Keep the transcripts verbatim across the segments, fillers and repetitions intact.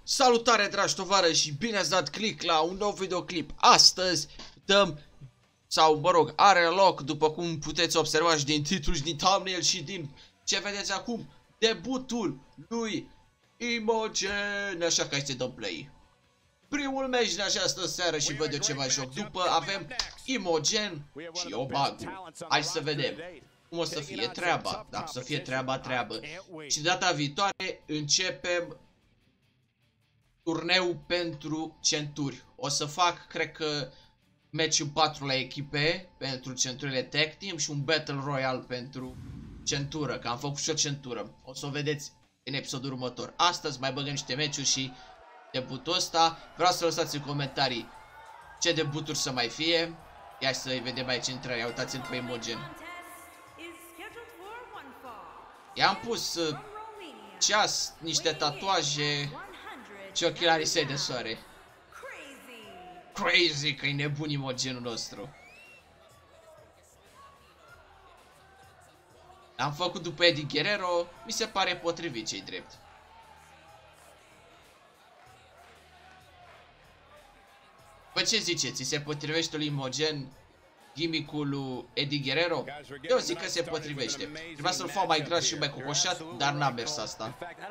Salutare, dragi tovarăși, și bine ați dat click la un nou videoclip. Astăzi dăm, sau mă rog, are loc, după cum puteți observa și din titlu și din thumbnail și din ce vedeți acum, debutul lui Imogen, așa că hai să dăm play. Primul meci din această seară și văd eu ce mai joc. După avem Imogen și Obagu. Hai să vedem cum o să fie treaba, dacă o să fie treaba treabă. Și data viitoare începem turneu pentru centuri. O să fac, cred că, meciul patru la echipe pentru centurile tag team și un battle royale pentru centură, că am făcut și o centură. O să o vedeți în episodul următor. Astăzi mai băgăm niște meciuri și debutul ăsta. Vreau să lăsați în comentarii ce debuturi să mai fie. Ia să-i vedem aici intrarea. Uitați-l pe Imogen. I-am pus uh, ceas, niște tatuaje și ochelarii săi de soare. Crazy, că e nebun Imogenul nostru. Am făcut după Eddie Guerrero, mi se pare potrivit, ce-i drept. Păi ce ziceți, se potrivește lui Imogen gimmick-ul lui Eddie Guerrero? Eu zic că se potrivește. Trebuia să-l fac mai gras și mai cocoșat, dar n-a mers asta.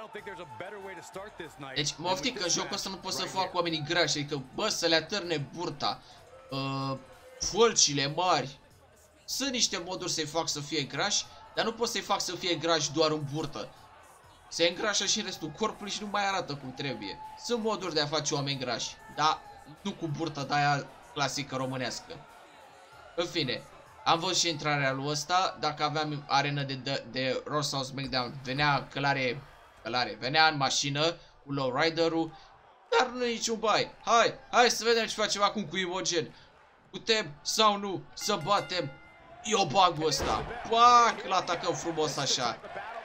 Deci mă oftic că în jocul ăsta nu pot să fac oamenii grași, adică bă, să le atârne burta, uh, fălcile mari. Sunt niște moduri să-i fac să fie grași, dar nu pot să-i fac să fie grași doar în burtă. Se îngrașă și în restul corpului și nu mai arată cum trebuie. Sunt moduri de a face oameni grași, dar nu cu burtă de aia clasică românească. În fine, am văzut și intrarea lui ăsta. Dacă aveam arenă de, de, de Raw sau SmackDown, venea călare, călare, venea în mașină cu lowrider-ul, dar nu e niciun bai. Hai, hai să vedem ce facem acum cu Imogen. Putem sau nu să batem Iobagu ăsta. Pac, îl atacăm frumos așa.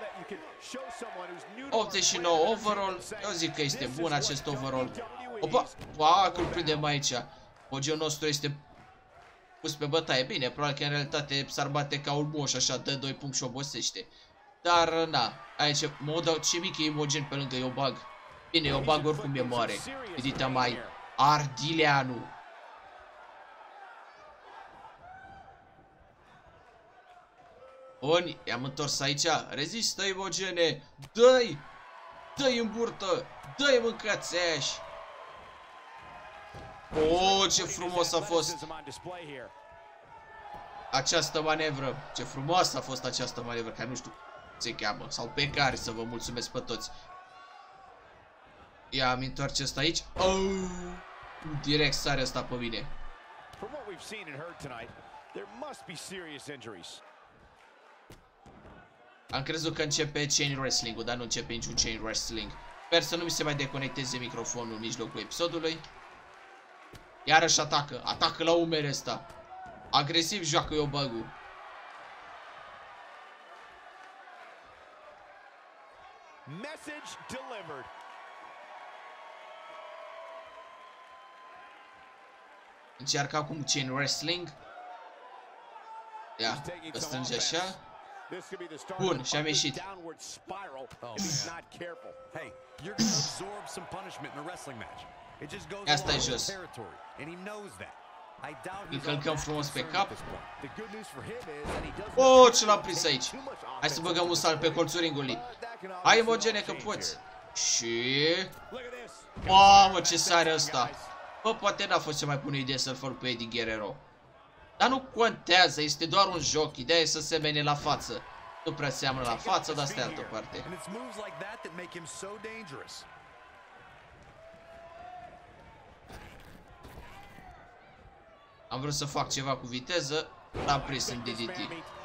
optzeci și nouă overall. Eu zic că este bun acest overall. Opa, pac, îl prindem aici. Imogenul nostru este pus pe bătaie. Bine, probabil că în realitate s-ar bate ca un moș așa, dă doi punct și obosește. Dar, na, aici mă dau ce mic e Imogen pe lângă Iobag. Bine, Iobag oricum e mare. Edita mai Ardileanu. Bun, i-am întors aici. Rezistă, Imogene. Dă-i! Dă-i în burtă! Dă-i mâncați-aș! Oh, ce frumos a fost această manevră. Ce frumoasă a fost această manevră, care nu știu ce cheamă, sau pe care să vă mulțumesc pe toți. Ia, am întoarce asta aici. Oh, direct sare asta pe mine. Am crezut că începe chain wrestling-ul, dar nu începe niciun chain wrestling. Sper să nu mi se mai deconecteze microfonul în mijlocul episodului. Iarăși atacă, atacă la umere ăsta. Agresiv joacă Iobagu. Message delivered. Încearcă acum chain wrestling. Ia, îl strânge așa. Bun, și-am ieșit. Ia stai jos. Îl călcăm frumos pe cap. Oh, ce l-am prins aici. Hai să băgăm un salt pe colțul ringului. Hai, Imogene, că poți. Și... mamă, ce sare ăsta. Bă, poate n-a fost cea mai bună idee să-l fac pe Eddie Guerrero. Dar nu contează, este doar un joc. Ideea e să semene la față. Nu prea seamănă la față, dar stai altă parte. Am vrut să fac ceva cu viteză, l-am prins în D D T.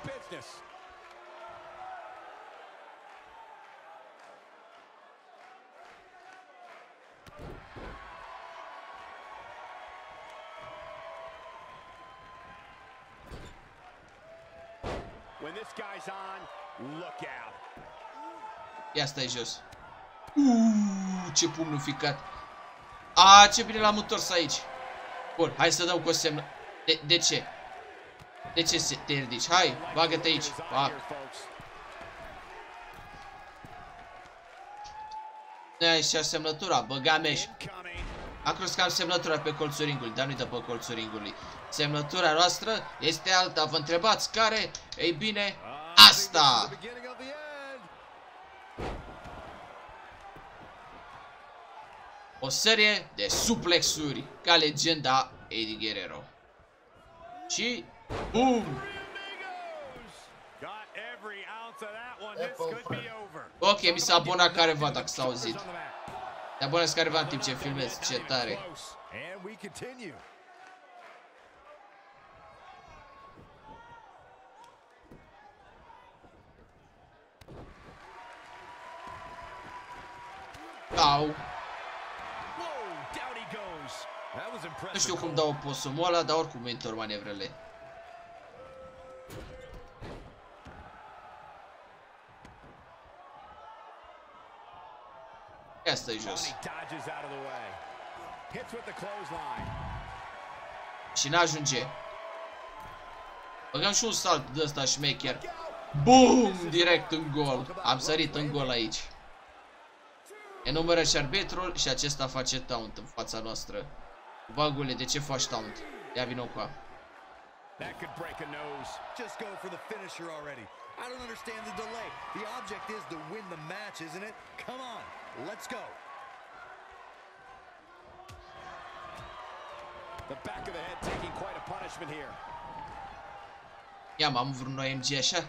Ia stai jos. Uuu, ce pumnul ficat. A, ce bine l-am întors aici. Bun, hai să dăm cu o semnă. De, de ce? De ce te ridici? Hai, bagă-te aici. Bag. Ne-ai și semnătura, băga meș. Am crezut că am semnătura pe colțul ringului, dar nu-i dă pe colțul ringului. Semnătura noastră este alta. Vă întrebați care? Ei bine, asta! O serie de suplexuri ca legenda Eddie Guerrero. Și BOOM! Ok, mi s-a abonat careva dacă s-a auzit. Te abonezi careva în timp ce filmez, ce tare. Au. Nu știu cum dau posumul ăla, dar oricum mă întorc manevrele. Ia stă-i jos. Și n-ajunge. Băgăm și un salt de ăsta șmecher. BOOM! Direct în gol. Am sărit în gol aici. Enumără și arbitrul și acesta face taunt în fața noastră. Bagule, de ce faci taunt? Ia vino cu a. Ia, m-am vreun O M G așa?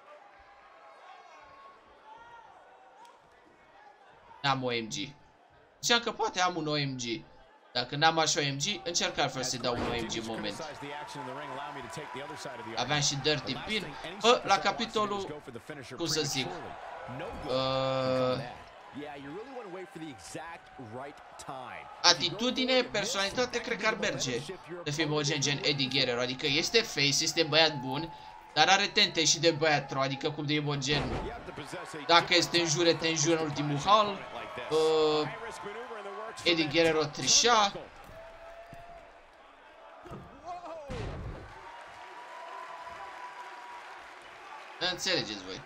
N-am O M G. Ziceam că poate am un O M G. Dacă n-am așa O M G, încerc altfel să-i dau un O M G în moment. Aveam și Dirty Pin. Bă, la capitolul, cum să zic, uh, atitudine, personalitate, cred că ar merge să fie omogen gen Eddie Guerrero. Adică este face, este băiat bun, dar are tente și de băiat rău. Adică cum de imogen. Dacă este în jure, te înjură în ultimul hal. Uh, Eddie Guerrero trișa. Înțelegeți voi.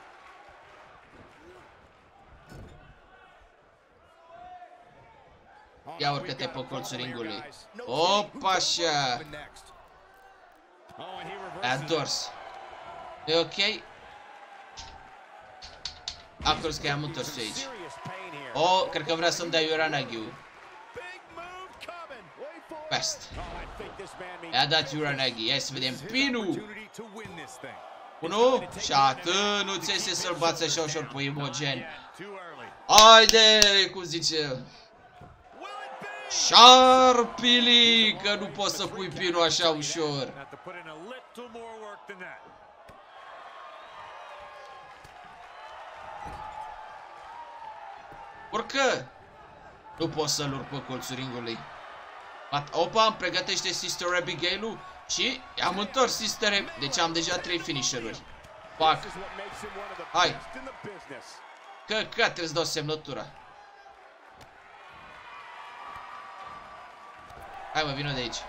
Ia urcă-te pe colțul ringului. Opa, așa. A dors. E ok? Am crezut că i-am întors aici. O, cred că vrea să-mi dea Uranagi-ul. Best. I-a dat Uranagi. Hai să vedem pinul. Unu și atât. Nu ți iese să-l bați așa ușor pe Imogen. Haide, cum zice. Șarpili, că nu poți să pui pinul așa ușor. Urcă. Nu pot să-l urc pe colțul ringului. Opa, îmi pregătește Sister Abigail-ul. Și am întors Sister Abigail. Deci am deja trei finisher-uri. Fac. Hai. Că, că, trebuie să dau semnătura. Hai mă, vină de aici.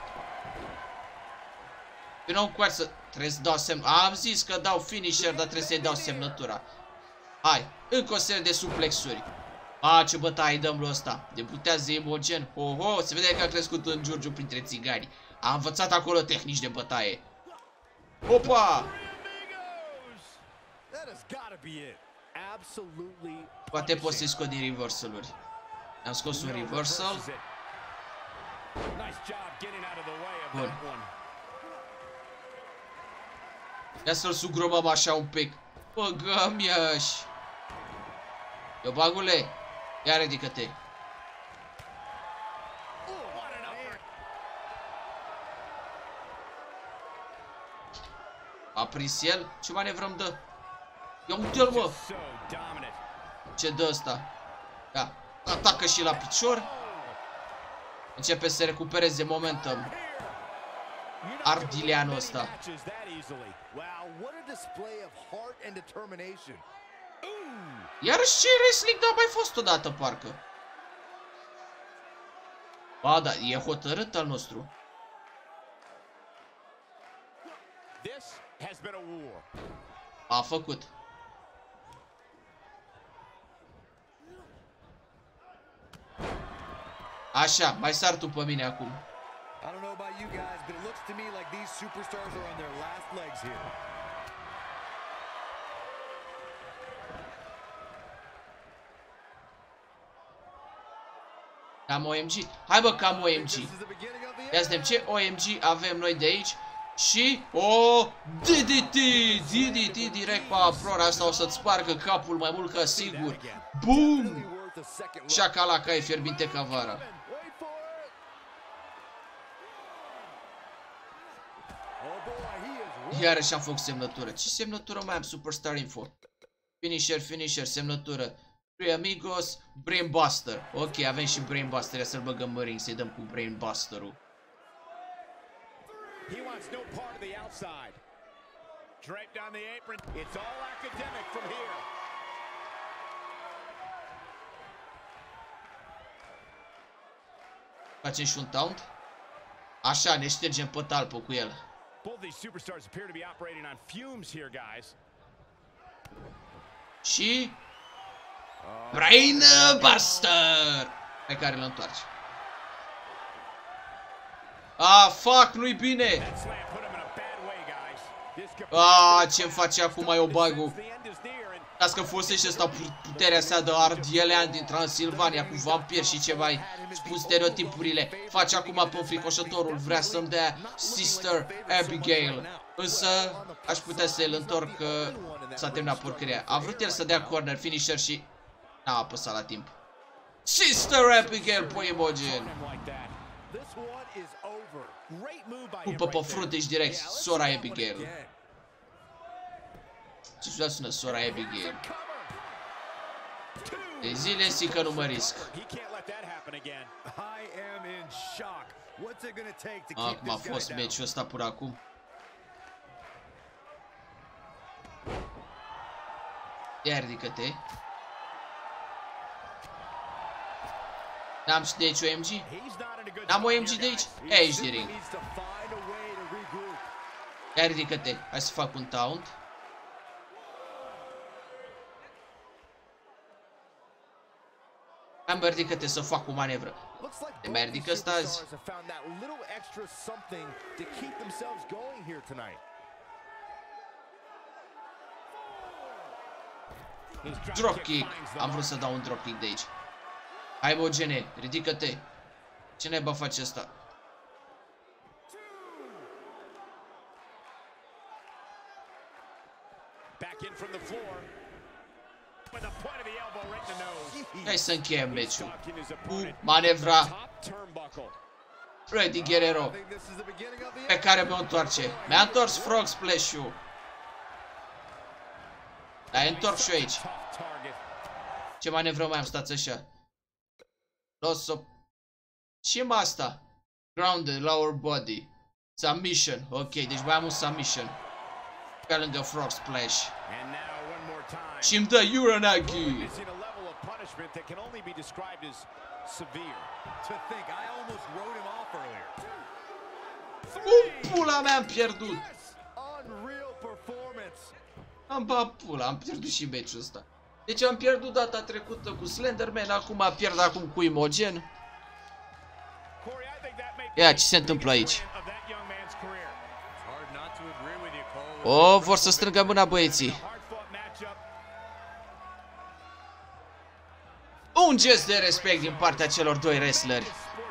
Vină cu coar să... Trebuie să dau semn... Am zis că dau finisher, dar trebuie să-i dau semnătura. Hai, încă o serie de suplexuri. A, ce bătaie dăm lui ăsta. Debutează Imogen. Ho, ho, se vede că a crescut în Giurgiu printre țigani. A învățat acolo tehnici de bătaie. Opa! Poate pot să-i scot din reversal-uri. Am scos un reversal. Bun. Ia să-l sugrumăm așa un pic. Băgăm iași. Eu bagule. Ia ridică-te. A prins el? Ce manevrăm dă? Ia uite-l, mă. Ce dă ăsta? Ia. Atacă și la picior. Începe să recupereze momentum. Ardileanul ăsta. Iarăși ce wrestling, dar a mai fost odată, parcă. Ba, da, e hotărât al nostru. A făcut. Așa, mai sar tu pe mine acum. I don't know about you guys, but it looks to me like these superstars are on their last legs here. Am O M G? Hai bă că am O M G. Ia să vedem ce O M G avem noi de aici. Și o D D T, D D T direct pe Aurora. Asta o să-ți spargă capul mai mult ca sigur. Boom! Șacalaca e fierbinte ca vara. Iarăși am făcut semnătură. Ce semnătură mai am? Superstar Info. Finisher, finisher, semnătură. Three Amigos, Brainbuster. Ok, avem și Brainbuster. Ia să-l băgăm în ring, să-i dăm cu Brainbuster-ul. He wants no part of the outside. Draped on the apron. It's all academic from here. Facem și un taunt. Așa, ne ștergem pe talpă cu el. Both these superstars appear to be operating on fumes here, guys. Și Brainbuster pe care îl întoarce. Ah, fuck, nu-i bine. Ah, ce-mi face acum mai o bagul? Las că folosește asta puterea sa de Ardielean din Transilvania cu vampir și ce mai spun stereotipurile. Face acum pe înfricoșătorul, vrea să-mi dea Sister Abigail. Însă aș putea să-l întorc că s-a terminat porcăria. A vrut el să dea corner finisher și n-a apăsat la timp. Sister Abigail pe Imogen. Pupă pe frunte și direct sora Abigail. Ce și sună sora Abigail? De zile si că nu mă risc. Acum a fost meciul ăsta până acum. Ia ridică-te. N-am și de aici O M G? N-am O M G de aici? E aici de ring. Ia ridică-te. Hai să fac un taunt. Hai mă, ridică-te să fac o manevră. Te mai ridică ăsta azi? Dropkick. Am vrut să dau un dropkick de aici. Hai bă, Gene, ridică-te. Ce naiba face asta? Hai să încheiem meciul cu manevra Freddy Guerrero pe care mi-o întoarce. Mi-a întors Frog Splash-ul. Dar e întors și eu aici. Ce manevră mai am? Stați așa. Loss-o. Ce mă asta? Grounded, lower body. Submission. Ok, deci mai am un submission. Pe lângă Frog Splash. Și îmi dă Uranagi. Cum pula mea am pierdut? Am bat pula, am pierdut și meciul ăsta. Deci am pierdut data trecută cu Slenderman, acum pierd acum cu Imogen. Ia, ce se întâmplă aici? O, vor să strângă mâna băieții. Un gest de respect din partea celor doi wrestleri.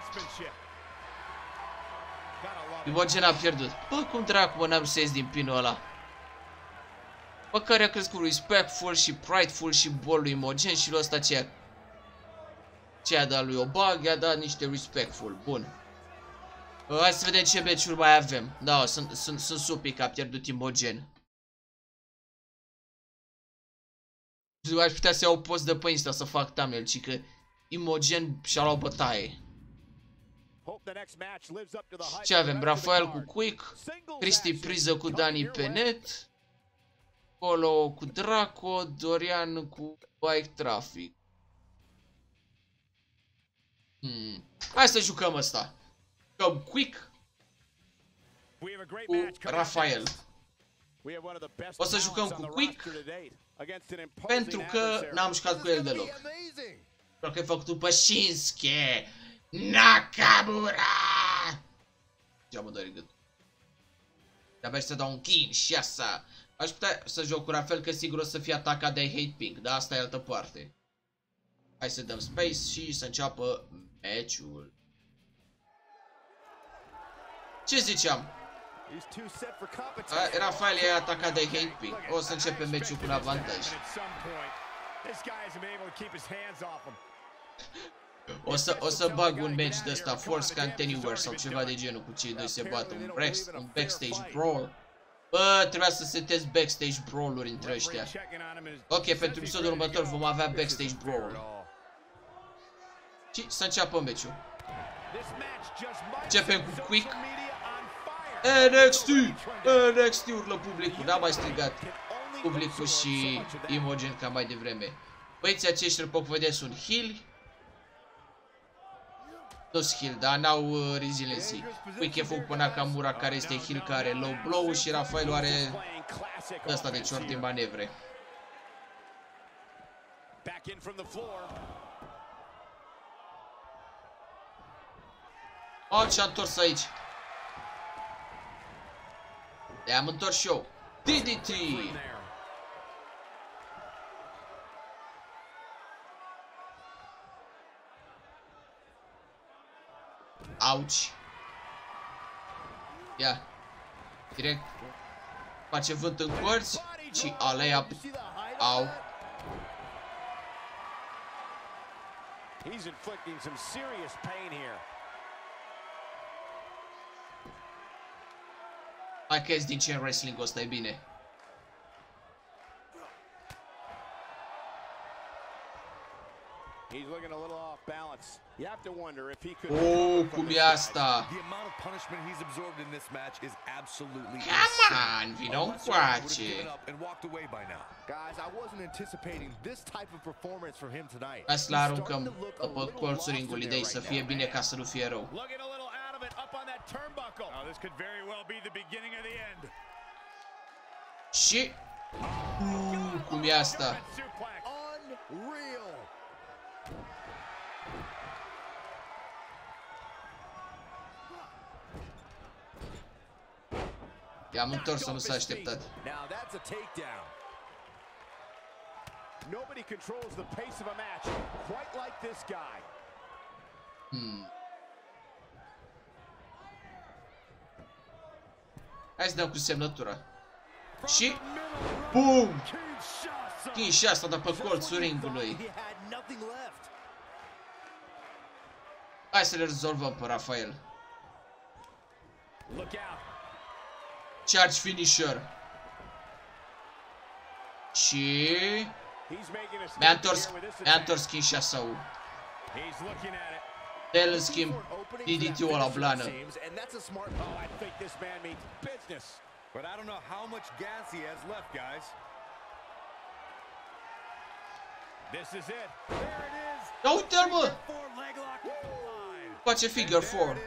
Imogen a pierdut. Bă, cum dracu mă n-am să ies din pinul ăla. Bă, care a crescut respectful și prideful și bol lui Imogen și lui ăsta ce a... Ce a dat lui Obag, i-a dat niște respectful. Bun. Hai să vedem ce meciuri mai avem. Da, sunt, sunt, sunt supic că a pierdut Imogen. Aș putea să iau o post de pe Insta să fac thumbnail, ci că Imogen și-a luat bătaie. Ce avem? Rafael cu Quick, Cristi Priză cu Dani Penet, Polo cu Draco, Dorian cu Bike Traffic. Hmm. Hai să jucăm ăsta. Jucăm Quick cu Rafael. O să jucăm cu Quick pentru că n-am jucat cu el deloc. Pentru că ai făcut pe Shinsuke. Nakamura! Ce mă doare gâtul. De-abia să dau un Kinshasa. Aș putea să joc cu Rafael, că sigur o să fie atacat de Hate Pink, dar asta e altă parte. Hai să dăm space și să înceapă meciul. Ce ziceam? A, Rafael e atacat de Hate Pink. O să începem meciul cu un avantaj. O să, o să bag un match de ăsta, Force Can't Anywhere sau ceva de genul, cu cei doi se bat, un, un backstage brawl. Bă, trebuia să setez backstage brawl-uri între ăștia. Ok, pentru episodul următor vom avea backstage brawl. Și să înceapă meciul. Începem cu Quick. N X T! N X T urlă publicul, n-a mai strigat publicul și Imogen ca mai devreme. Băieții acești răpoc sunt heal. Nu-s heal, dar n-au uh, resiliency. Quick e făcut pe Nakamura, care este heal, care are low blow, și Rafael are ăsta de cior din manevre. Oh, ce-a întors aici. Le-am întors și eu. D D T! Auci. Ia. Direct. Face vânt în corți. Și alea. Au. Hai că ies din ce în wrestling-ul ăsta e bine. Oh, cum e asta? Come on, vino încoace. Hai să-l aruncăm pe colțul ringului, idei să fie bine ca să nu fie rău. Și... Uh, cum e asta? I-am întors, să nu s-a așteptat. Hmm. Hai să dăm cu semnătura. Și... BOOM! Kinshasa de pe colțul ringului. Hai să le rezolvăm pe Rafael. Charge finisher. Și... Mi-a întors, mi-a întors Kinshasa-ul. El, în schimb, D D T-ul la blană. Da, uite-l, mă! Face figure four.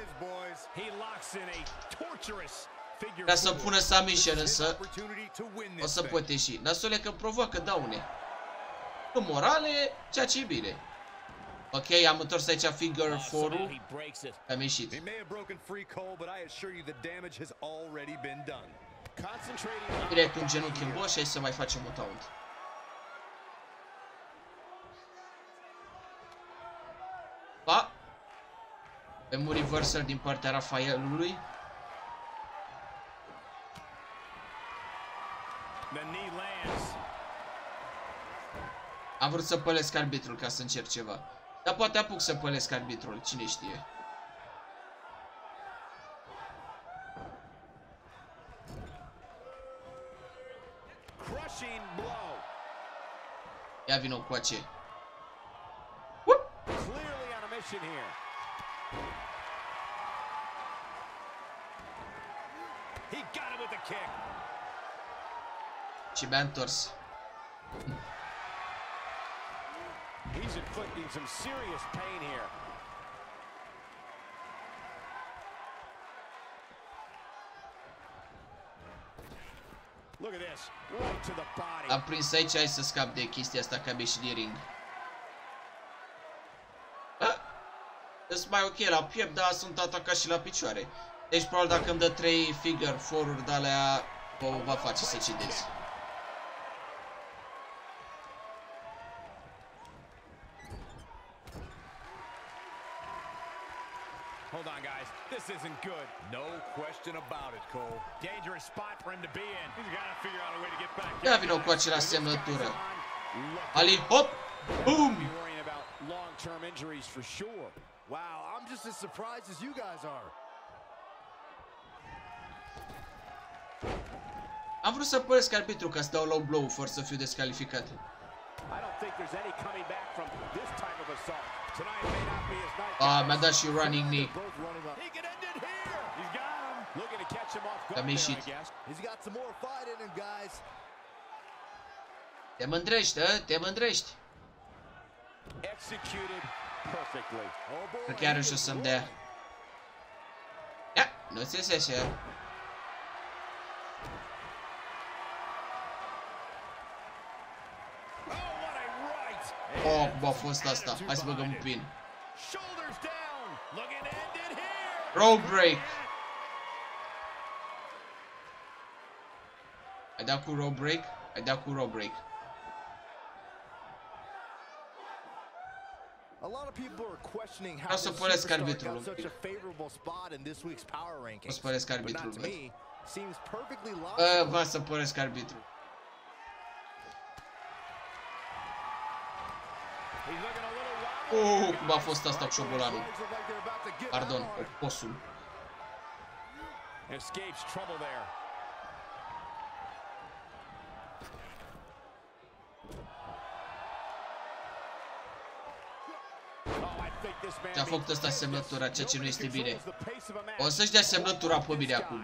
Ca să pună submission, însă o să poate ieși. Nasole că provoacă daune. Cu morale, ceea ce e bine. Ok, am întors aici figure four-ul. Am ieșit. Direct un genunchi în boss și aici să mai facem un taunt. Pa! Avem un reversal din partea Rafaelului. Am vrut să pălesc arbitrul ca să încerc ceva. Dar poate apuc să pălesc arbitrul, cine știe. Ia vino cu ace. Și mi-a întors. He's inflicting some serious pain here. Look at this, right to the body. Am prins aici, hai să scap de chestia asta, că am ieșit din ring. Ah! Sunt mai ok la piept, dar sunt atacat și la picioare. Deci probabil dacă îmi dă trei figure four-uri de alea, o va face să cedezi. Hold on, guys. This isn't good. No question about it, Cole. Dangerous spot for him to be in. He's got to figure out a way to get back. Ia vină cu acela semnătură. Ali, hop! Boom! Worrying about long-term injuries for sure. Wow, I'm just as surprised as you guys are. Am vrut să părăsc arbitru ca să dau low blow fără să fiu descalificat. I don't think there's any coming back from this type of assault. Tonight may not be his night. Ah, mi-a dat și running knee. He can end it here. He's got him. Looking to catch him off guard Am there, ieșit. I guess. He's got some more fight in him, guys. Te mândrești, a? Te mândrești. Executed perfectly. Oh boy. Că chiar și o să-mi dea. Ia, nu ți iese așa. Oh, what a right. Oh, cum a fost asta. Hai să băgăm un pin. Shoulders down. Looking to end it here. Road break. Ai dat cu road break? Ai dat cu road break. A lot of people are questioning how Vreau să this părăsc superstar arbitrul got un pic. such a favorable spot in this week's power rankings. O să părăsc But arbitrul, not to văd. me, seems perfectly Uh, logical. va să părăsc arbitru. He's looking a little wild. Uh, cum a fost asta cu șobolanul. Pardon, oposul. Escapes trouble there. Ți-a făcut ăsta semnătura, ceea ce nu este bine. O să-și dea semnătura pe mine acum.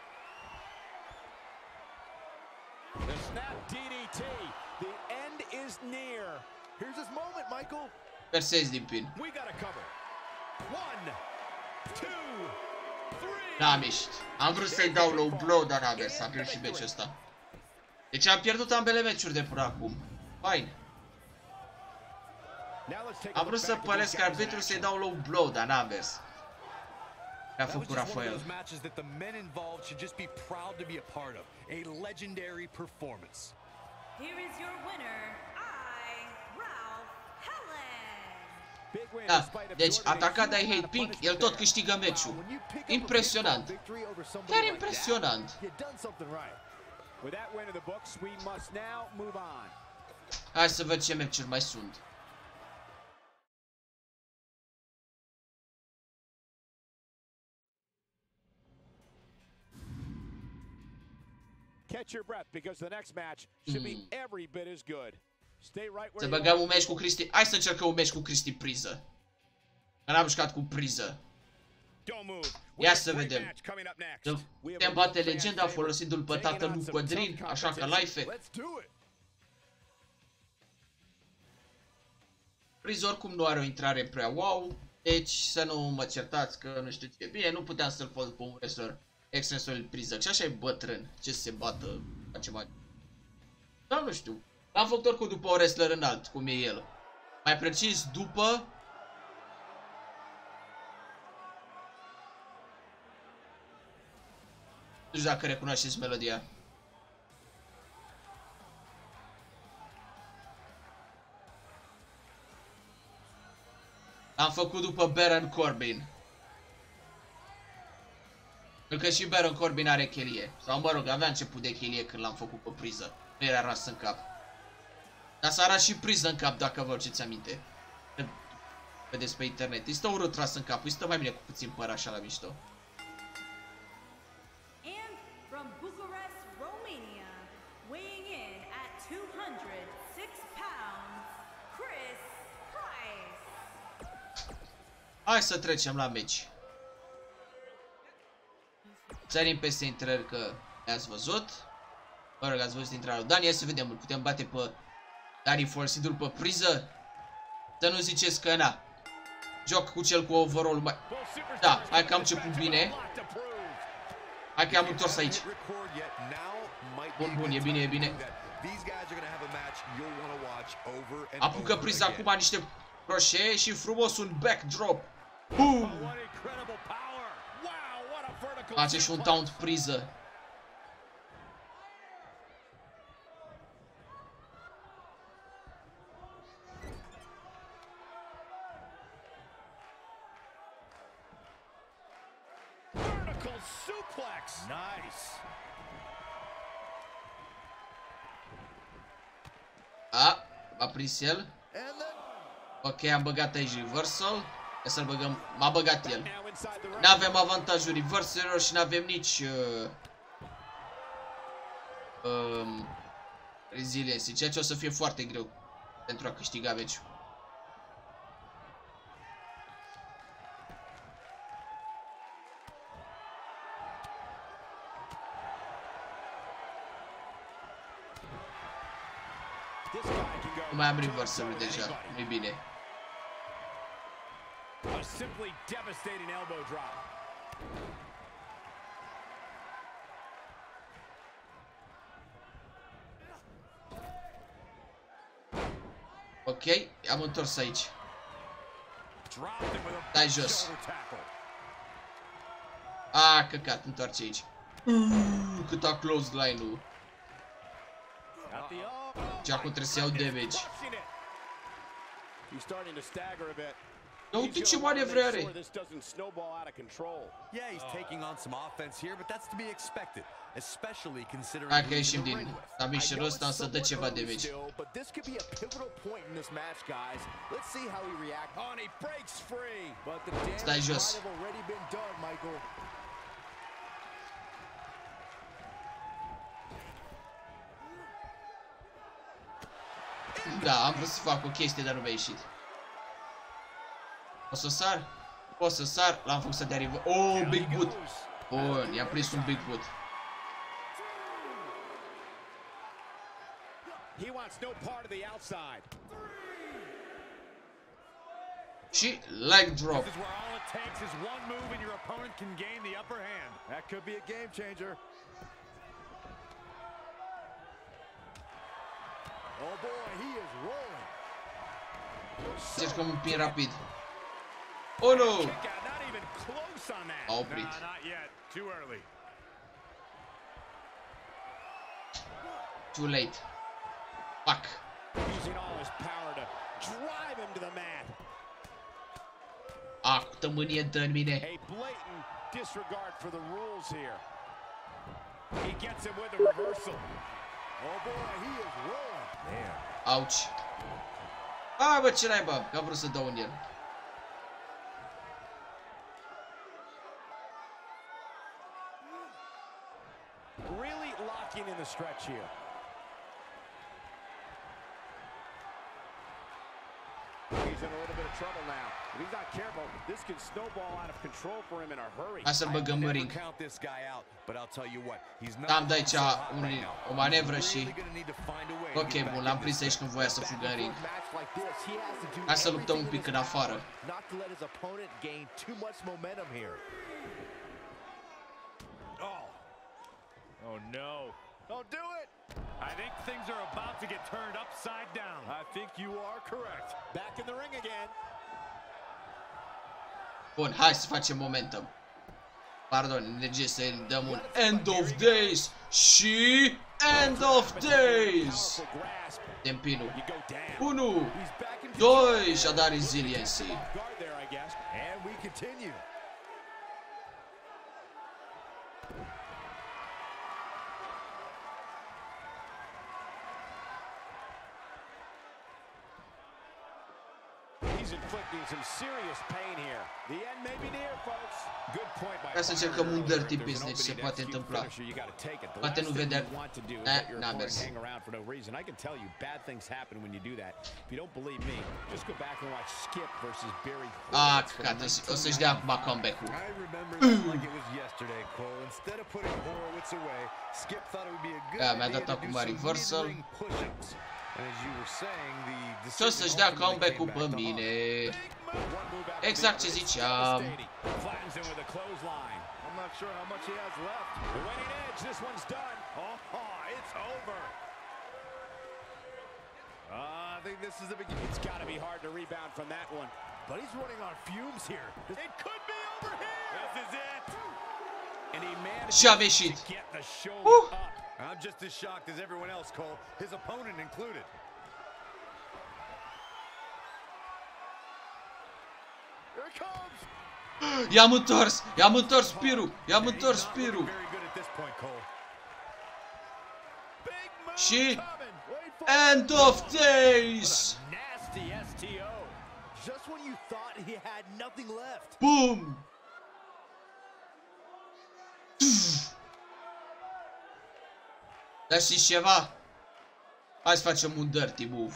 The snap D D T. The end is near. Here's his moment, Michael. Persezi din pin. We got a cover. One, two, three. N-am ieșit. Am vrut să-i dau low blow, dar n-am mers. Am pierdut și meciul ăsta. Deci am pierdut ambele meciuri de până acum. Fain. Am vrut să părăsc arbitru să-i dau low blow, dar n-am mers. Mi-a făcut Rafael. Matches that the men involved should just be proud to be a part of. A legendary performance. Here is your winner, I, Ralph Helen. Da, deci atacat de I Hate Pink, el tot câștigă meciul. Impresionant. Chiar impresionant. With that win in the books, we must now move on. Hai să văd ce meciuri mai sunt. Catch your breath because the next match should be every bit as good. Stay right where Să you are. băgăm un meci cu Cristi. Hai să încercăm un meci cu Cristi priză. Că n-am jucat cu priză. Don't move. Ia să vedem. Putem bate legenda folosindu-l pe tatăl lui Codrin, așa că life. Priză oricum nu are o intrare prea wow. Deci să nu mă certați că nu știu ce. Bine, nu puteam să-l pot pe un wrestler extensul priză. Și așa e bătrân. Ce să se bată, face mai. Dar nu știu. L-am făcut oricum după o wrestler înalt, cum e el. Mai precis după... Nu știu dacă recunoașteți melodia. Am făcut după Baron Corbin. Pentru că și Baron Corbin are chelie. Sau mă rog, avea început de chelie când l-am făcut pe priză. Nu era ras în cap. Dar s-a ras și priză în cap, dacă vă aduceți aminte. Vedeți pe internet. Îi stă urât ras în cap. Îi stă mai bine cu puțin păr așa la mișto. And from Bucharest, Romania, weighing in at two hundred six pounds, Chris Price. Hai să trecem la meci. Sărim peste intrări că le-ați văzut. Mă rog, ați văzut intrarea lui Dani. Hai să vedem, îl putem bate pe Dani folosindu-l pe priză. Să nu ziceți că na. Joc cu cel cu overall mai... Da, hai că am început bine. Hai că am întors aici. Bun, bun, e bine, e bine. Apucă priza acum niște croșee și frumos un backdrop. Boom! What incredible power. Wow, what a vertical Face și un taunt priză. vertical suplex. Nice. A, a prins el. Ok, am băgat aici reversal. Ia să-l băgăm. M-a băgat el. N-avem avantajul reversalelor și n-avem nici uh, um, resiliency, ceea ce o să fie foarte greu pentru a câștiga meciul. Nu mai am reversal deja, nu-i bine. A simply devastating elbow drop. Ok, am întors aici. Dai jos. A, căcat, întoarce aici. Uuuu, cât a close line-ul. Și acum trebuie să iau damage. Ia uite ce manevre are. Yeah, he's taking on some offense here, but that's to be expected, especially considering. Hai că ieșim din submission-ul ăsta, însă dă ceva damage. Stai jos. Da, am vrut să fac o chestie, dar nu mi-a ieșit. O să sar? O să sar, l-am făcut să dea river. Oh, big boot. Bun, i-am prins un big boot. Și leg drop. Zici că mă împing rapid. Oh, nu! A oprit. Too late. Fuck. A, cu tămânie dă în mine. Auci. A, bă, ce naiba, că am vrut să dau în el. Really locking in the stretch here. He's in a little bit of trouble now. If he's not careful, this can snowball out of control for him in a hurry. Hai să-l băgăm în ring. Da, am dat aici un, o manevră și... Ok, bun, l-am prins aici când voia să fugă în ring. Hai să luptăm un pic în afară. Oh no. Don't do it. I think things are about to get turned upside down. I think you are correct. Back in the ring again. Bun, hai să facem momentum. Pardon, energie să-i dăm un End of Days și End of Days. Tempinul. unu, doi, și-a dat resiliency. And we continue. Ca să încercăm un dirty business, se poate întâmpla. Poate nu vedea. Eh, n-a mers. Ah, căcat, o să-și dea acum comeback-ul. Da, mi-a dat acum reversal. Și o să-și dea comeback-ul pe mine. Exact ce ziceam. but he's running on fumes here. It could be over here. This is it. And he managed to get the shoulder uh. up. I'm just as shocked as everyone else, Cole, his opponent included. Here it comes. I-am întors! I-am întors Spiru! I-am întors Spiru! Și end of days! Boom! Dar știți ceva? Hai să facem un dirty move.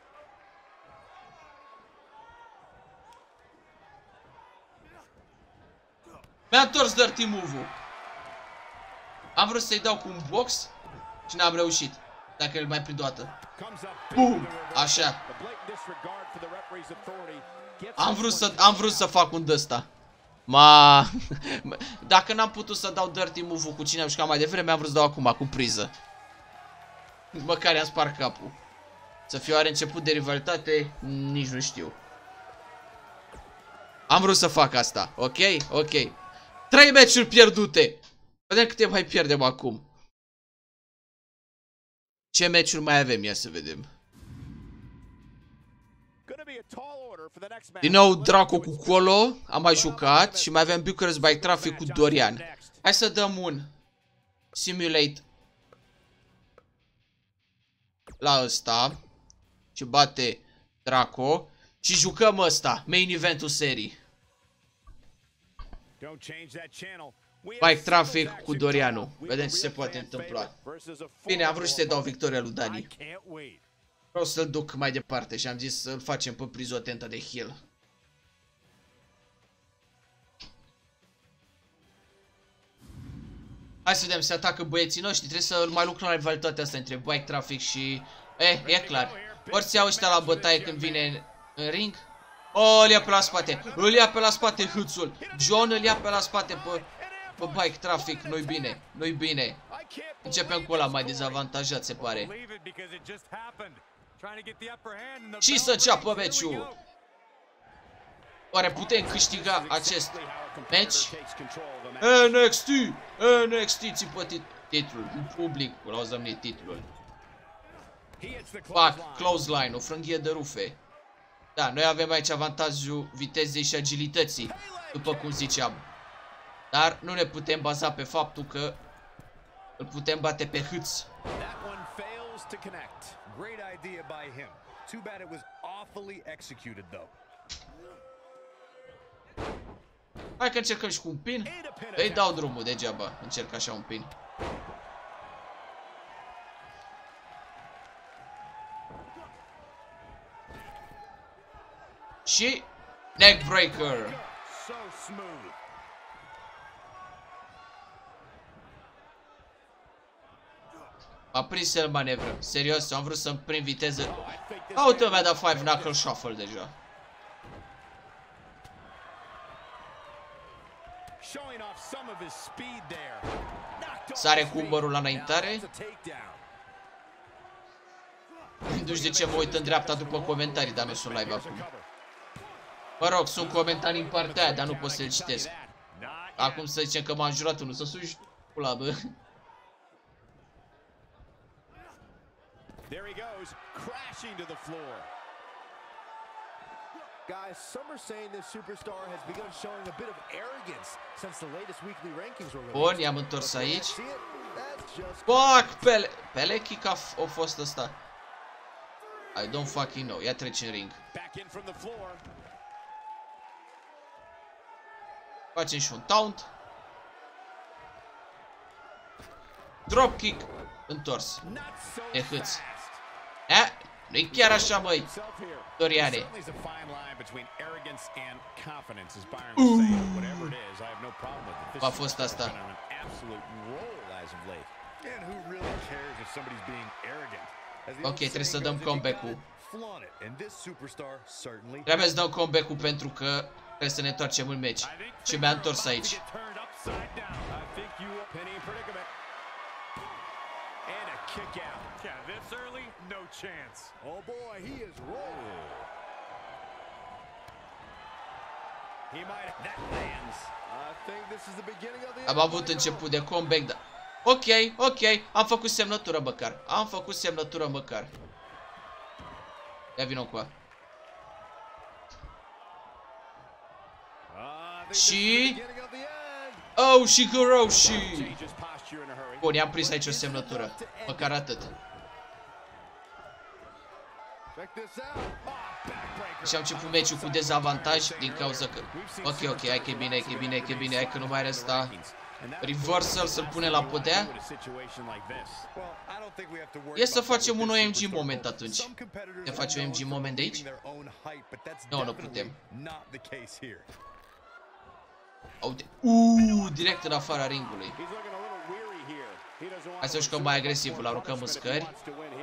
Mi-a întors dirty move-ul. Am vrut să-i dau cu un box și n-am reușit. Dacă îl mai prind o dată. Bum! Așa. Am vrut să, am vrut să fac un d-ăsta. Ma... Dacă n-am putut să dau dirty move-ul cu cine am jucat mai devreme, am vrut să dau acum, cu priză. Măcar i-am spart capul. Să fiu oare început de rivalitate? Nici nu știu. Am vrut să fac asta, ok? Ok. Trei meciuri pierdute. Vedem câte mai pierdem acum. Ce meciuri mai avem? Ia să vedem. Din nou Draco cu Colo. Am mai jucat. Și mai avem Bucharest Bike Traffic cu Dorian. Hai să dăm un Simulate la ăsta. Și bate Draco. Și jucăm ăsta, main eventul serii. Bike Traffic cu Dorianu. Vedem ce se poate întâmpla. Bine, am vrut să te dau victoria lui Dani. Vreau să-l duc mai departe și am zis să-l facem pe prizotenta de heal. Hai să vedem, se atacă băieții noștri. Trebuie să mai lucrăm la rivalitatea asta între Bike Traffic și... Eh, e clar. Ori se iau ăștia la bătaie când vine în ring. Oh, îl ia pe la spate. Îl ia pe la spate hâțul. John îl ia pe la spate pe, pe Bike Traffic. Nu-i bine. Nu-i bine. Începem cu ăla mai dezavantajat, se pare. Și să înceapă meciul. Oare putem câștiga acest meci? N X T! N X T țipă titlul. În public, l-au zămnit titlul. Fac clothesline, o frânghie de rufe. Da, noi avem aici avantajul vitezei și agilității, după cum ziceam. Dar nu ne putem baza pe faptul că îl putem bate pe hâț. Hai că încercăm și cu un pin. Îi dau drumul degeaba, încerc așa un pin. Și neckbreaker. M-a prins el manevră. Serios, am vrut să-mi prind viteză. Uite, mi-a dat five knuckle shuffle deja. Sare cu umărul la înaintare. Nu știu de ce mă uit în dreapta după comentarii, dar nu sunt live acum. Mă rog, sunt comentarii în partea aia, dar nu pot să le citesc. Acum să zicem că m-a înjurat unul, să sugi pula, bă. Guys, some are saying this superstar has begun showing a bit of arrogance since the latest weekly rankings were released. Bun, i-am întors aici. Fuck, Pele... Pele kick a fost ăsta. I don't fucking know. Ia trece în ring. Facem și un taunt. Dropkick. Întors. E hâț. Eh? Nu-i chiar așa, măi. Doriane. Uh. A fost asta. Ok, trebuie să dăm comeback-ul. Trebuie să dăm comeback-ul pentru că trebuie să ne întoarcem în meci. Și mi-a întors aici. Am avut început de comeback, da. Ok, ok, am făcut semnătură măcar. Am făcut semnătură măcar. Ia vină cu ea. Și... Oh, și Hiroshi! Bun, i-am prins aici o semnătură. Măcar atât. Și am început meciul cu dezavantaj din cauza că... Ok, ok, hai că e bine, hai că e bine, hai că e bine, hai că nu mai are asta. Reversal să-l pune la podea. E să facem un O M G moment atunci. Ne face O M G moment de aici? Nu, nu putem. Uite. Uuu, direct în afara ringului. Hai să jucăm mai agresiv, îl aruncăm în scări.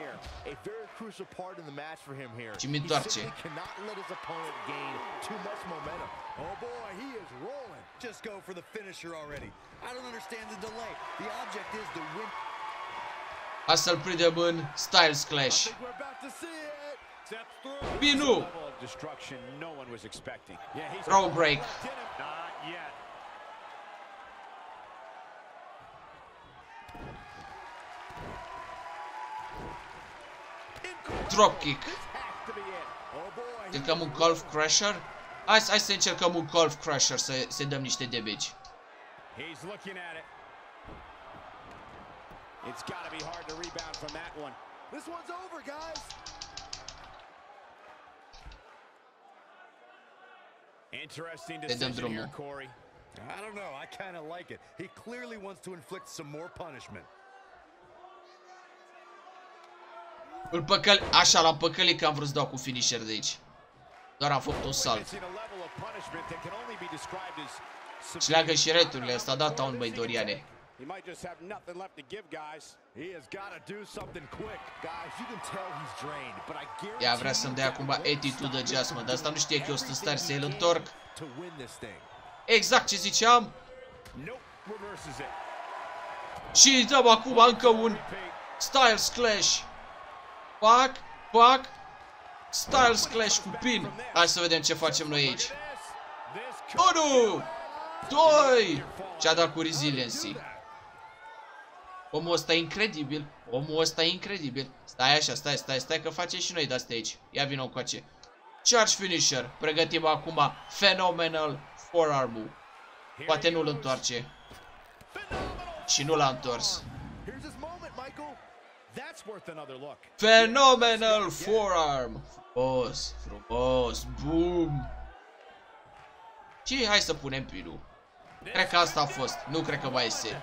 Și mi întoarce. Hai să-l prindem în Styles Clash. Binu! Throw break. Dropkick. Încercăm un Golf Crusher. Hai, hai să încercăm un Golf Crusher să, să dăm niște damage. Te dăm drumul. I don't know, I kind of like it. He clearly wants to inflict some more punishment. Îl păcăl... Așa, l-am păcălit că am vrut să dau cu finisher de aici. Doar am făcut un salt. Și leagă și returile, ăsta a dat down, băi, Doriane. Ea vrea să-mi dea acum attitude adjustment, dar asta nu știe că eu sunt în stare să-l întorc. Exact ce ziceam. Și dăm acum încă un Styles Clash. Pac, pac. Styles Clash cu pin. Hai să vedem ce facem noi aici. unu, doi. Ce-a dat cu resiliency. Omul ăsta e incredibil. Omul ăsta e incredibil. Stai așa, stai, stai, stai că facem și noi de-astea aici. Ia vină încoace. Charge finisher. Pregătim acum Phenomenal forearm-ul. Poate nu-l întoarce. Și nu l-a întors. Phenomenal forearm. Frumos, frumos. Boom. Și hai să punem pinul. Cred că asta a fost. Nu cred că mai iese.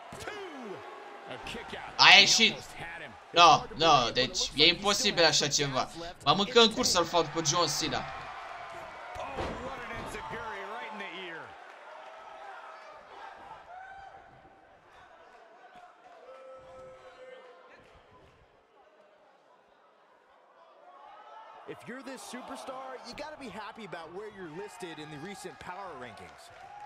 A ieșit. No, no, deci e imposibil așa ceva. M-am încă în curs să-l fac pe John Cena. If you're this superstar, you gotta be happy about where you're listed in the recent power rankings.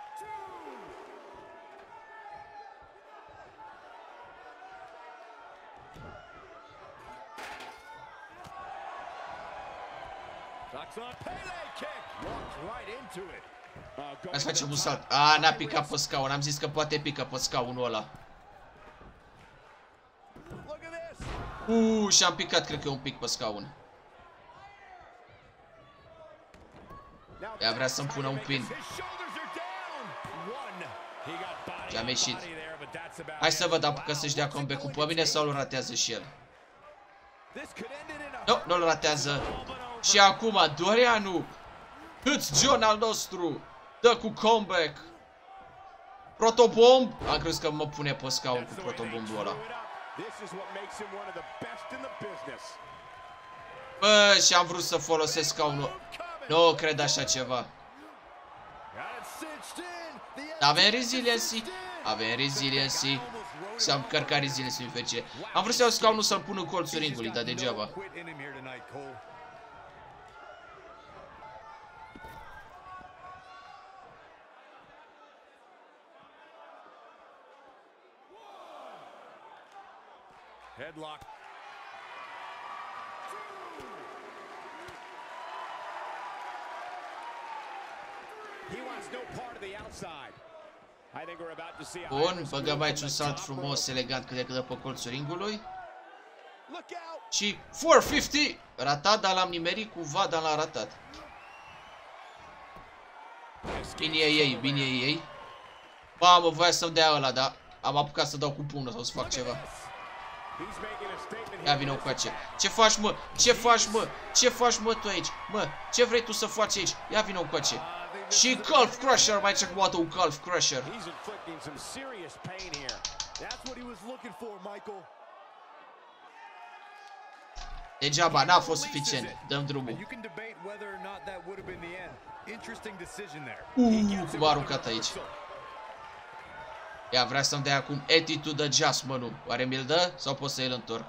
Hai să facem un salt. A, n-a picat pe scaun. Am zis că poate pică pe scaunul ăla. Uuu, și-am picat, cred că un pic pe scaun. Ea vrea să-mi pună un pin. Și am ieșit. Hai să văd dacă să-și dea comeback-ul pe mine sau îl ratează și el. Nu, nu-l ratează. Și acum Dorianu, Hâț John al nostru, dă cu comeback. Protobomb. Am crezut că mă pune pe scaun cu protobombul ăla. Bă, și am vrut să folosesc scaunul. Nu cred așa ceva. Avem resiliency. Avem resiliency. Și am cărcat resiliency în fericire. Am vrut să iau scaunul să-l pun în colțul ringului, dar degeaba. Headlock. He wants Bun, băgăm aici un salt frumos, elegant, cât de cât de pe colțul ringului. Și patru sute cincizeci, ratat, dar l-am nimerit cumva, dar l-am ratat. Bine e ei, bine e ei. Mamă, voia să-mi dea ăla, dar am apucat să dau cu pumnul sau să fac ceva. Ia vină cu aceea. Ce faci, mă? Ce faci, mă? Ce faci, mă, tu aici? Mă, ce vrei tu să faci aici? Ia vină cu aceea. Și Calf Crusher, mai ce cu un Calf Crusher. Degeaba, n-a fost suficient. Dăm drumul. Uuu, cum a aruncat aici. Ia, vrea să-mi dea acum attitude adjustment-ul. Oare mi-l dă? Sau pot să îl întorc?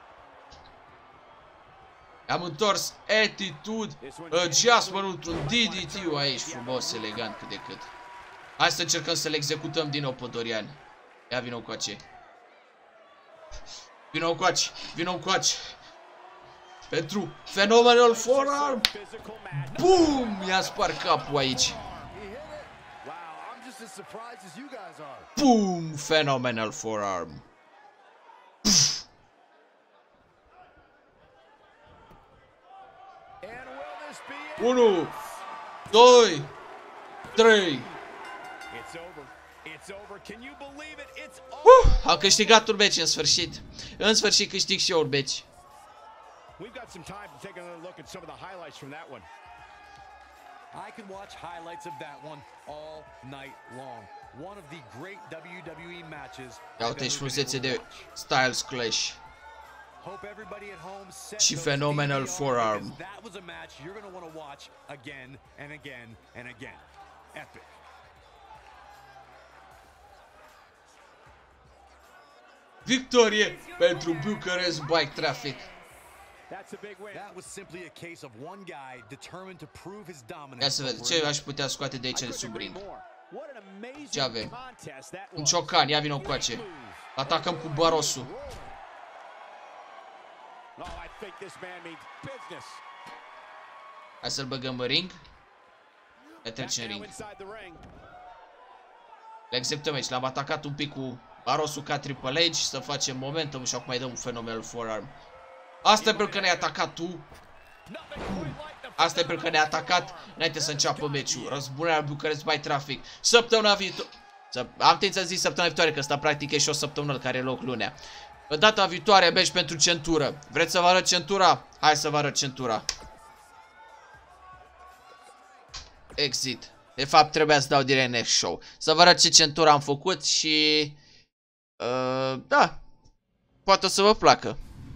Am întors attitude adjustment-ul într-un D D T-ul aici. Frumos, elegant, cât de cât. Hai să încercăm să-l executăm din nou pe Dorian. Ia, vină cu ace. Vină cu ace. Vină cu ace. Pentru Phenomenal Forearm. Bum! I-a spart capul aici. Boom! Phenomenal Forearm. Pff. Unu, doi, trei. Uh, am câștigat un meci în sfârșit. În sfârșit câștig și eu un meci. We've got some time to take another look at some of the highlights from that one. I could watch highlights of that one all night long. One of the great W W E matches. Ia uite și frumusețe de Styles Clash. Hope everybody at home set și Phenomenal Forearm. That was a match you're going to want to watch again and again and again. Epic. Victorie pentru Bucharest Bike Traffic. That was simply a case of one guy determined to prove his dominance. Ia să vedem ce aș putea scoate de aici de sub ring. Ce avem? Un ciocan, ia vină cu ace. Atacăm cu Barosul. Hai să-l băgăm în ring. Ia trece în ring. Le executăm aici, l-am atacat un pic cu Barosul ca Triple H. Să facem momentum și acum mai dăm un Phenomenal Forearm. Asta e pentru că ne-ai atacat tu. Asta e pentru că ne-ai atacat înainte să înceapă meciul. Răzbunarea Bucharest Bike Traffic. Săptămâna viitoare. Am timp să zic săptămâna viitoare, că asta practic e și o săptămână care e loc lunea. Data viitoare meci pentru centură. Vreți să vă arăt centura? Hai să vă arăt centura. Exit. De fapt trebuia să dau direct next show. Să vă arăt ce centură am făcut și... Uh, da. Poate o să vă placă.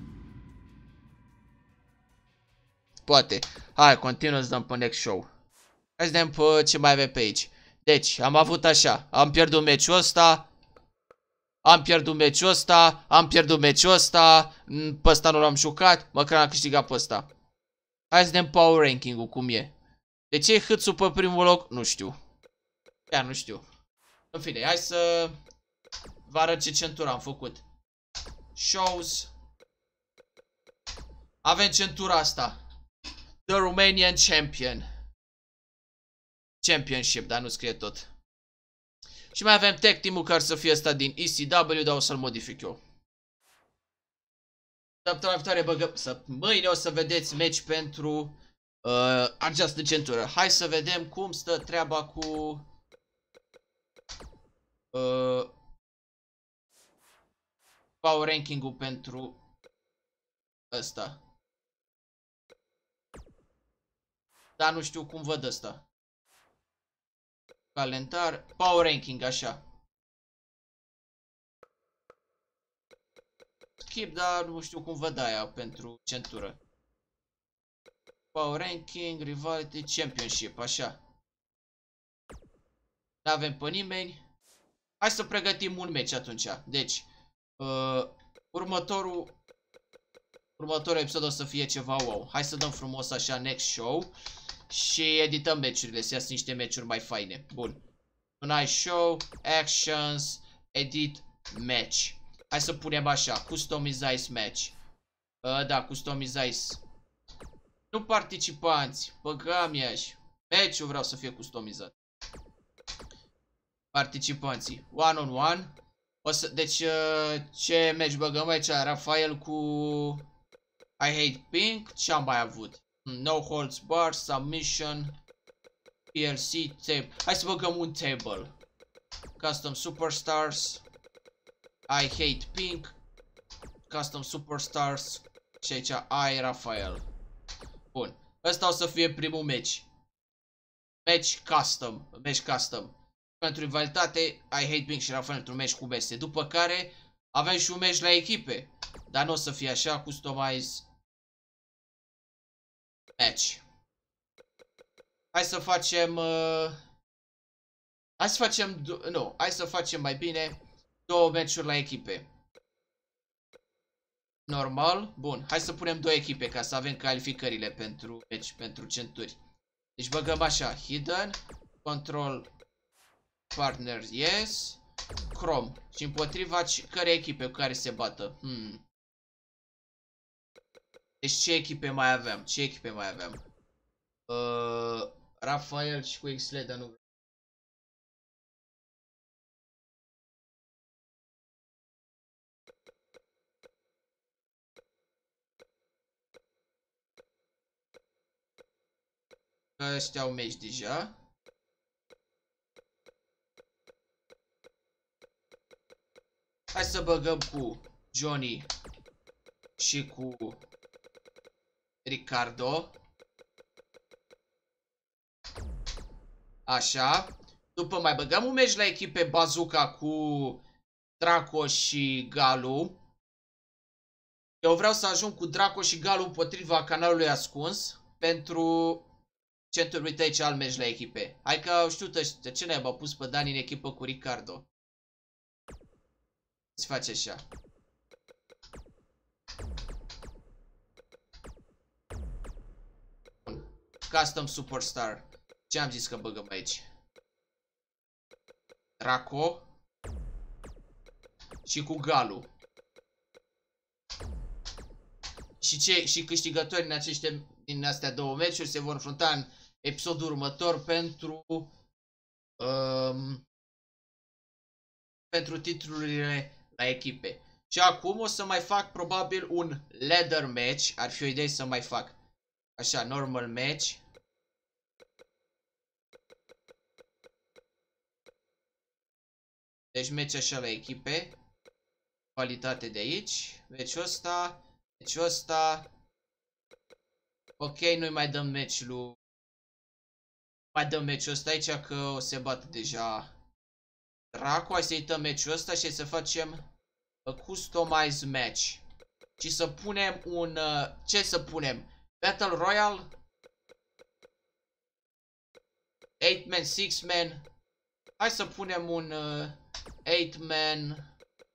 Poate. Hai, continuă să dăm pe next show. Hai să vedem pe ce mai avem pe aici. Deci, am avut așa. Am pierdut meciul ăsta. Am pierdut meciul ăsta. Am pierdut meciul ăsta. Pe ăsta nu l-am jucat. Măcar am câștigat pe ăsta. Hai să vedem power ranking-ul cum e. De ce e Hâțu pe primul loc? Nu știu. Chiar nu știu. În fine, hai să vă arăt ce centură am făcut. Shows. Avem centura asta. The Romanian Champion. Championship, dar nu scrie tot. Și mai avem tag team-ul care să fie ăsta din E C W, dar o să-l modific eu. Săptămâna viitoare băgăm... Să... Mâine o să vedeți meci pentru uh, această centură. Hai să vedem cum stă treaba cu... Uh, power ranking-ul pentru ăsta. Dar nu știu cum văd ăsta. Calendar, power ranking, așa. Skip, dar nu știu cum văd aia pentru centură. Power ranking, rivality, championship, așa. N-avem pe nimeni. Hai să pregătim un meci atunci. Deci, uh, următorul următorul episod o să fie ceva wow. Hai să dăm frumos așa next show. Și edităm meciurile, să iasă niște meciuri mai faine. Bun. Tonight show, actions, edit, match. Hai să punem așa, customize match. Uh, da, customize. Nu participanți, băgăm iași. Meciul vreau să fie customizat. participanții. One on one. O să, deci ce match băgăm aici? Rafael cu I Hate Pink. Ce am mai avut? No holds bar, submission, P L C, table. Hai să băgăm un table. Custom Superstars, I Hate Pink, Custom Superstars și aici I Rafael. Bun. Ăsta o să fie primul match. Match custom. Match custom. Pentru rivalitate, I Hate Pink și Rafael într-un match cu beste. După care avem și un match la echipe. Dar nu o să fie așa, customize match. Hai să facem uh, Hai să facem Nu, hai să facem mai bine două match-uri la echipe. Normal. Bun, hai să punem două echipe ca să avem calificările pentru match, pentru centuri. Deci băgăm așa, hidden, control partners, yes, Chrome. Și împotriva care echipe cu care se bată? Hmm. Deci ce echipe mai aveam? Ce echipe mai aveam? Uh, Rafael și cu X L E, dar nu. Ăștia au meci deja. Hai să băgăm cu Johnny și cu Ricardo. Așa. După mai băgăm un meci la echipe Bazooka cu Draco și Galu. Eu vreau să ajung cu Draco și Galu împotriva canalului ascuns pentru centru. Uite aici alt meci la echipe. Hai că au știut ăștia. Ce ne-a pus pe Dani în echipă cu Ricardo? Se face așa. Custom Superstar. Ce am zis că băgăm aici? Draco și cu Galu. Și, ce, și câștigătorii în aceste, din astea două meciuri se vor înfrunta în episodul următor pentru um, pentru titlurile la echipe. Și acum o să mai fac probabil un ladder match. Ar fi o idee să mai fac așa, normal match. Deci match așa la echipe. Calitate de aici. Match-ul ăsta. Match-ul ăsta. Ok, nu-i mai dăm match lui. Mai dăm match-ul ăsta aici că o se bate deja Draco. Hai să-i dăm match-ul ăsta și să facem a customize match. Și să punem un... Uh, ce să punem? Battle Royale? eight man, six man. Hai să punem un uh, eight man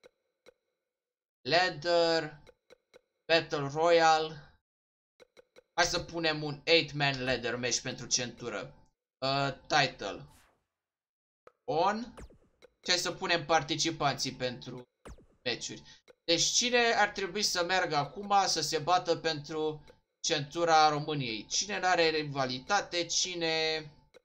ladder Battle Royale. Hai să punem un eight man ladder match pentru centură. Uh, title on. Și hai să punem participanții pentru meciuri. Deci cine ar trebui să meargă acum să se bată pentru centura României? Cine nu are rivalitate? Cine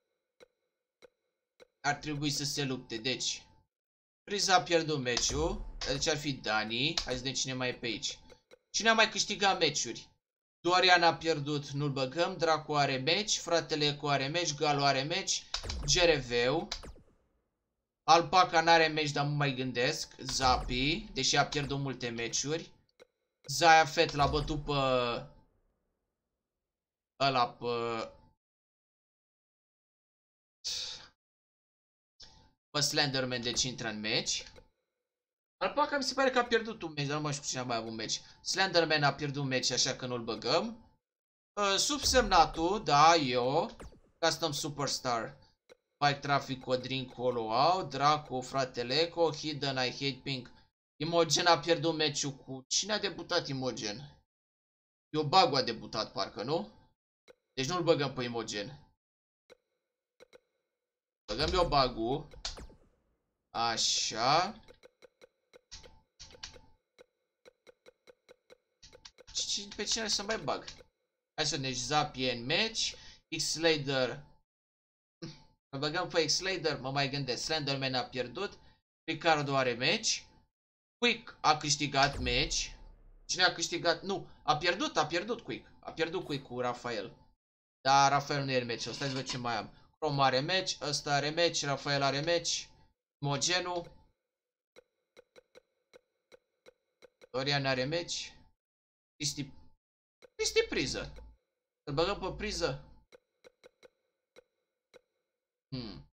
ar trebui să se lupte? Deci Priza a pierdut meciul. Deci ar fi Dani. Hai să vedem cine mai e pe aici. Cine a mai câștigat meciuri? Dorian a pierdut, nu-l băgăm. Dracu are meci. Fratele Eco are meci. Galu are meci. G R V-ul. Alpaca n-are meci, dar mă mai gândesc. Zapi, deși a pierdut multe meciuri. Zaya Fett l-a bătut pe ăla, pe pe Slenderman, deci intră în meci. Alpaca mi se pare că a pierdut un meci, dar nu mai știu cine a mai avut un meci. Slenderman a pierdut un meci, așa că nu-l băgăm. uh, Subsemnatul, da, eu. Custom Superstar. Bike Traffic, Codrin, Colo out. Draco, fratele Eco, Hidden, I Hate Pink. Imogen a pierdut meciul cu... Cine a debutat Imogen? Iobagu a debutat, parcă, nu? Deci nu-l băgăm pe Imogen. Băgăm Iobagu. Așa. Pe cine să mai bag? Hai să ne Zapie în match. X-Slader. Mă băgăm pe X-Slader, mă mai gândesc. Slenderman a pierdut. Ricardo are meci. Quick a câștigat meci. Cine a câștigat? Nu, a pierdut, a pierdut Quick. A pierdut Quick cu Rafael. Dar Rafael nu e în meci. Stai să văd ce mai am. Chrome are meci, ăsta are meci, Rafael are meci. Mogenu. Dorian are meci. Cristi. Cristi priză. Să-l băgăm pe priză. Hmm.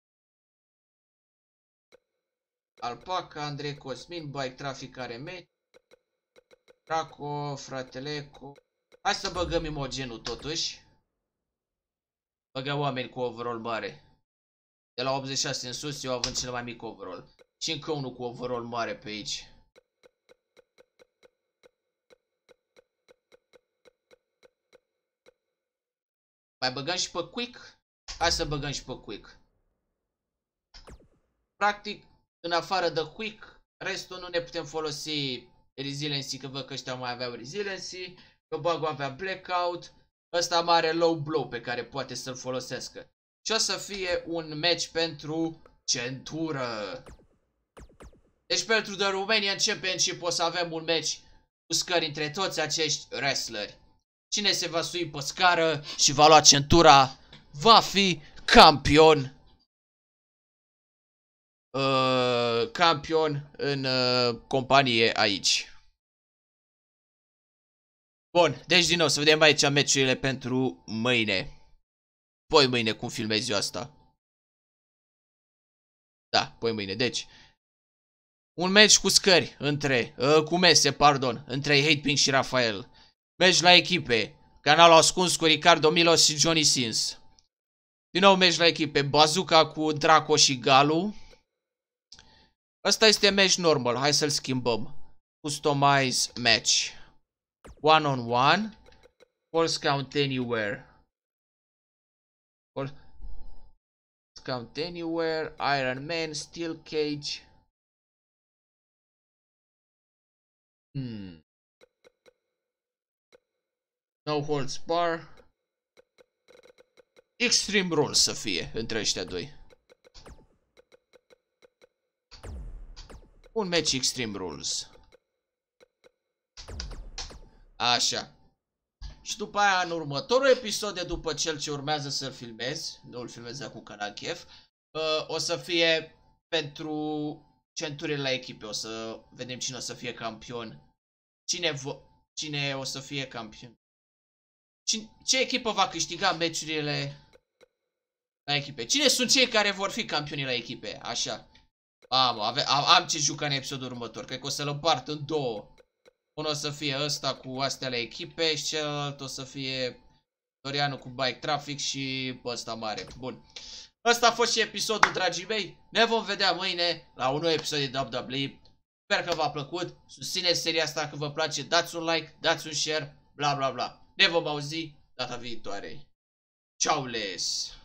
Alpaca, Andrei Cosmin, Bike Traffic are meci. Draco, Frateleco. Hai să băgăm Imogenul totuși. Băgăm oameni cu overall mare. De la optzeci și șase în sus, eu având cel mai mic overall. Și încă unul cu overall mare pe aici. Mai băgăm și pe Quick? Hai să băgăm și pe Quick. Practic, în afară de Quick, restul nu ne putem folosi Resiliency, că văd că ăștia mai aveau Resiliency. Că Bagu avea Blackout. Ăsta mai are Low Blow pe care poate să-l folosească. Și o să fie un match pentru centură. Deci pentru The Romanian Championship o să avem un match cu scări între toți acești wrestleri. Cine se va sui pe scară și va lua centura va fi campion. Uh, campion în uh, companie aici. Bun, deci din nou să vedem aici meciurile pentru mâine. Poi mâine cum filmez eu asta. Da, poi mâine, deci un match cu scări între, uh, cu mese, pardon, între Hatepink și Rafael. Match la echipe, canalul ascuns cu Ricardo Milos și Johnny Sins. Din nou match la echipe, Bazooka cu Draco și Galu. Asta este match normal, hai să-l schimbăm. Customize match. One on one. False count anywhere. False count anywhere. Iron Man, Steel Cage. Hmm. No holds bar. Extreme Rules să fie între ăștia doi. Un match Extreme Rules. Așa. Și după aia, în următorul episod de după cel ce urmează să-l filmez, nu îl filmez cu Canal Chef, uh, o să fie pentru centurile la echipe. O să vedem cine o să fie campion. Cine, cine o să fie campion. Cine, ce echipă va câștiga meciurile la echipe. Cine sunt cei care vor fi campioni la echipe. Așa. Am, ave, am, am ce juca în episodul următor. Cred că o să-l împart în două. Unul o să fie ăsta cu astea la echipe și celălalt o să fie Dorianu cu Bike Traffic și ăsta mare. Bun. Ăsta a fost și episodul, dragii mei. Ne vom vedea mâine la un nou episod de W W E. Sper că v-a plăcut. Susțineți seria asta dacă vă place. Dați un like, dați un share, bla bla bla. Ne vom auzi data viitoare. Ciao les!